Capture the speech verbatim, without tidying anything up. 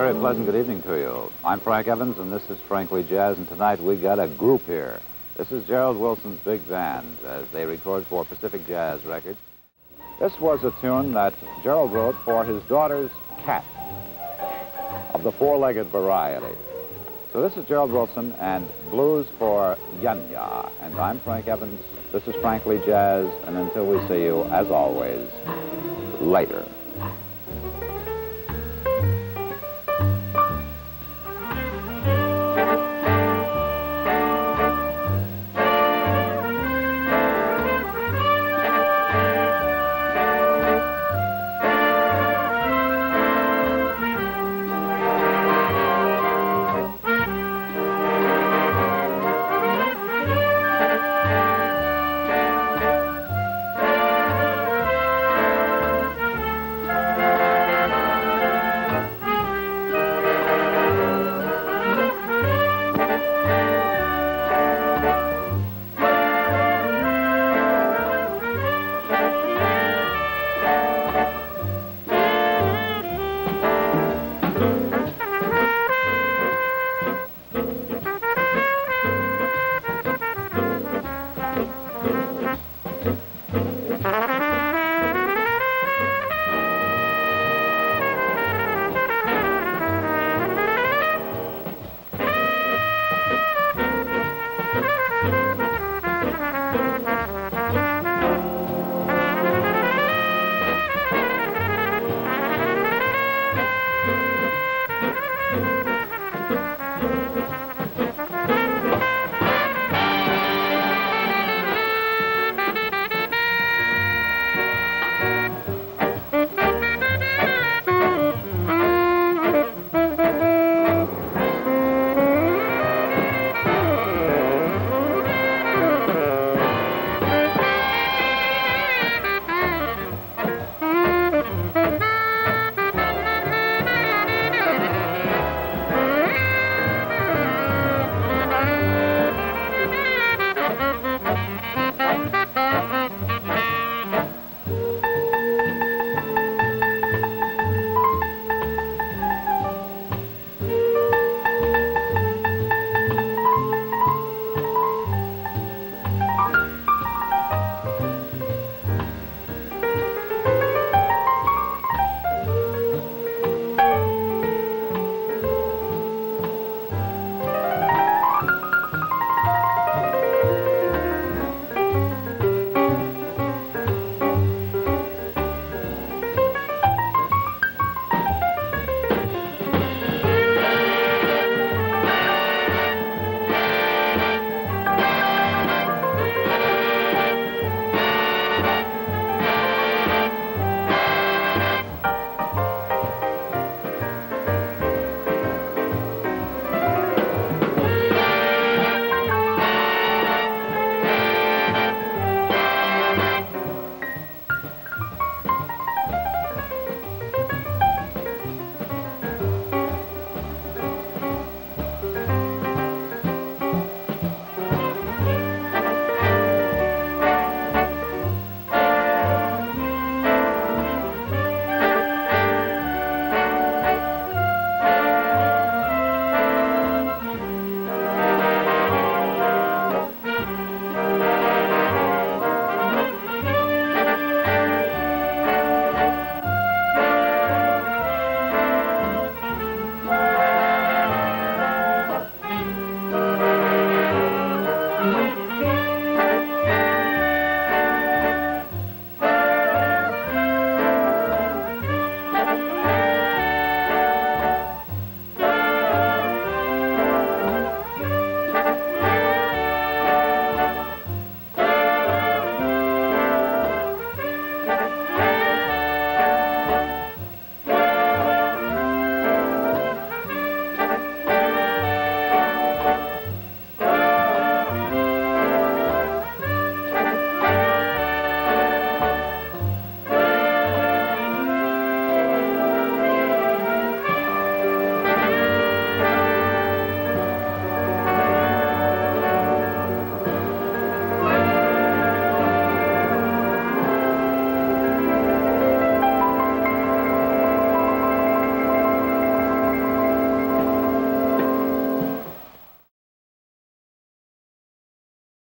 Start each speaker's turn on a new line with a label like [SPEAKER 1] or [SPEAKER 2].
[SPEAKER 1] very pleasant good evening to you. I'm Frank Evans, and this is Frankly Jazz, and tonight we got a group here. This is Gerald Wilson's Big Band, as they record for Pacific Jazz Records. This was a tune that Gerald wrote for his daughter's cat, of the four-legged variety. So this is Gerald Wilson and Blues for Yna Yna. And I'm Frank Evans. This is Frankly Jazz, and until we see you, as always, later.